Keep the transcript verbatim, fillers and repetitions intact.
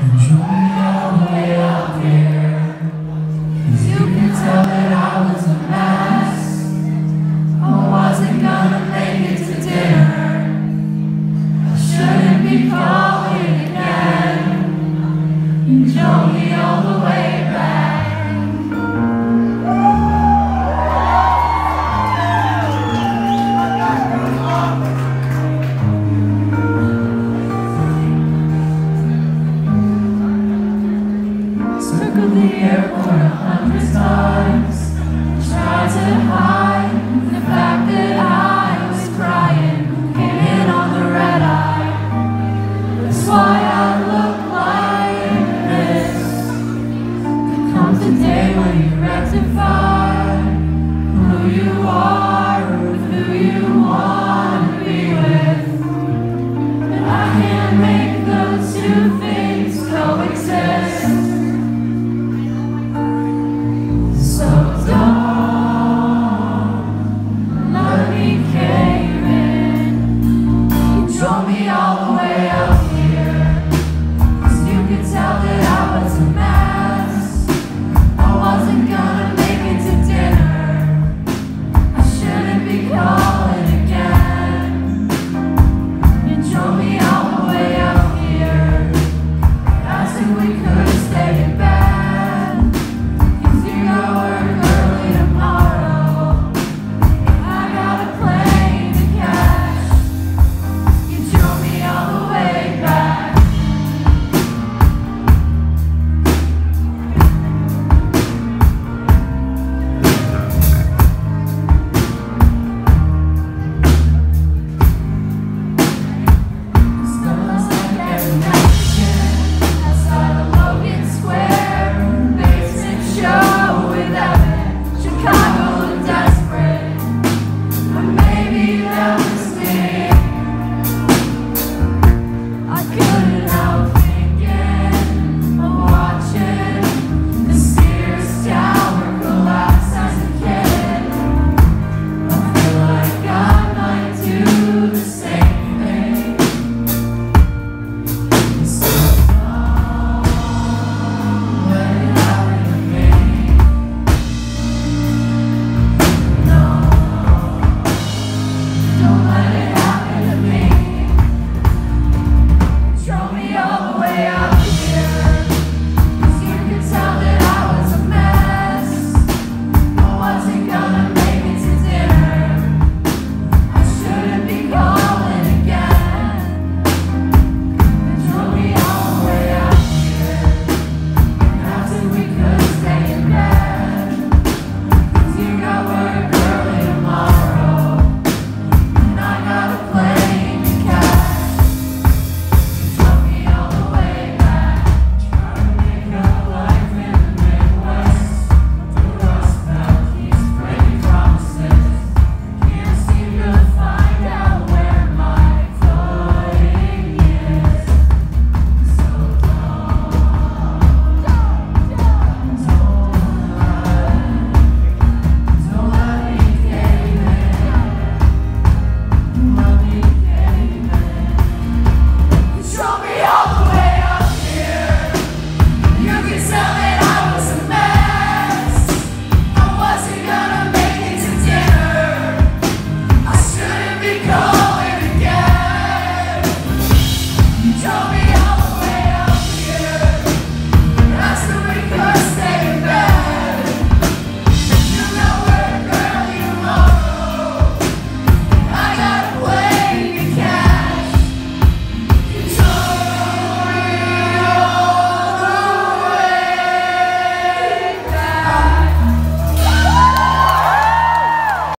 Drove me all the way out here, 'cause you can tell that I was a mess. I wasn't gonna make it to dinner. I shouldn't be calling again. You drove me all the way back. Circled the airport a hundred times, tried to hide the fact that I was crying, came in on the red eye. That's why I look like this. There comes a day when you rectify who you are with who you want to be with, and I can't make those two things coexist. Drove me all the way out here, 'cause you could tell that I was a mess. I wasn't gonna make it to dinner. I shouldn't be calling again. You drove me all the way out here, as if we could have stayed in bed. 'Cause you got work early tomorrow, I got a plane to catch. Drove me all the way back. Smells like every night again, outside of Logan Square, basement show with Evan, Chicago looked desperate, but maybe that was me. I couldn't help thinking of watching the Sears Tower collapse as a kid. I feel like I might do the same thing. So don't let it happen to me. No, don't let it happen to me. Drove me all the way out.